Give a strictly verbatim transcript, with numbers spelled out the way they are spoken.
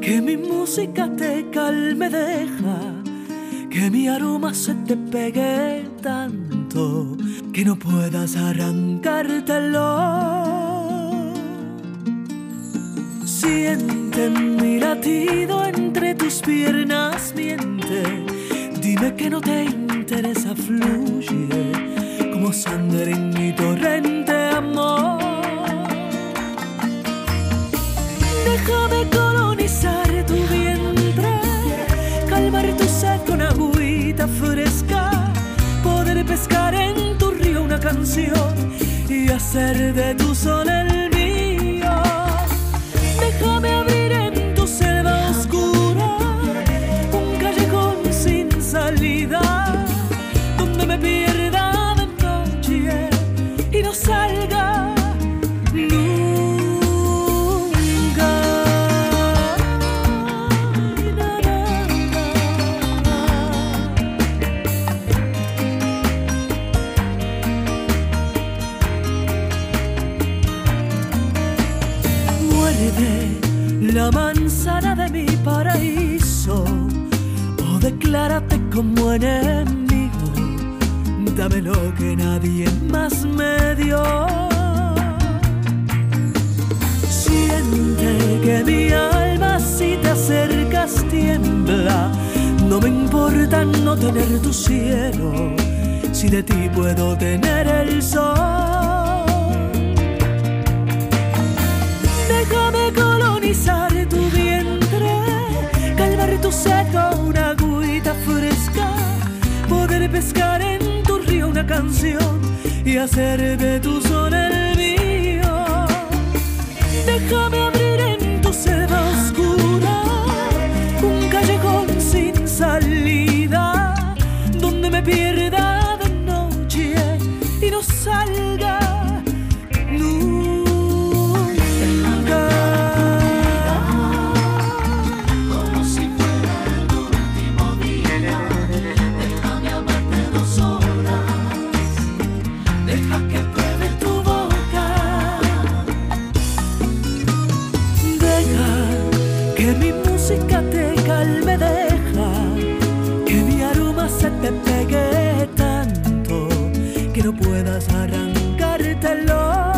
Que mi música te calme, deja que mi aroma se te pegue tanto que no puedas arrancártelo. Siente mi latido entre tus piernas, miente. Dime que no te interesa, fluye como sangre en mi torrente, amor. Déjame colonizar tu vientre, calmar tu sed con agüita fresca, poder pescar en tu río una canción y hacer de tu sol el mío. Déjame abrir en tu selva oscura un callejón sin salida, donde me pierda de noche y no salga nunca. Muerde la manzana de mi paraíso o declárate como enemigo. Dame lo que nadie más me dio. Siente que mi alma si te acercas tiembla. No me importa no tener tu cielo, si de ti puedo tener el sol. Déjame colonizar tu vientre, calmar tu sed con una agüita fresca, poder pescar en tu río una canción y hacer de tu sol el mío. Déjame abrir en tu selva oscura un callejón sin salida, donde me pierda de noche y no salga nunca. Como si fuera el último día, déjame amarte dos horas, deja que pruebe tu boca. Deja que mi música te calme, deja que mi aroma se te pegue tanto que no puedas arrancártelo.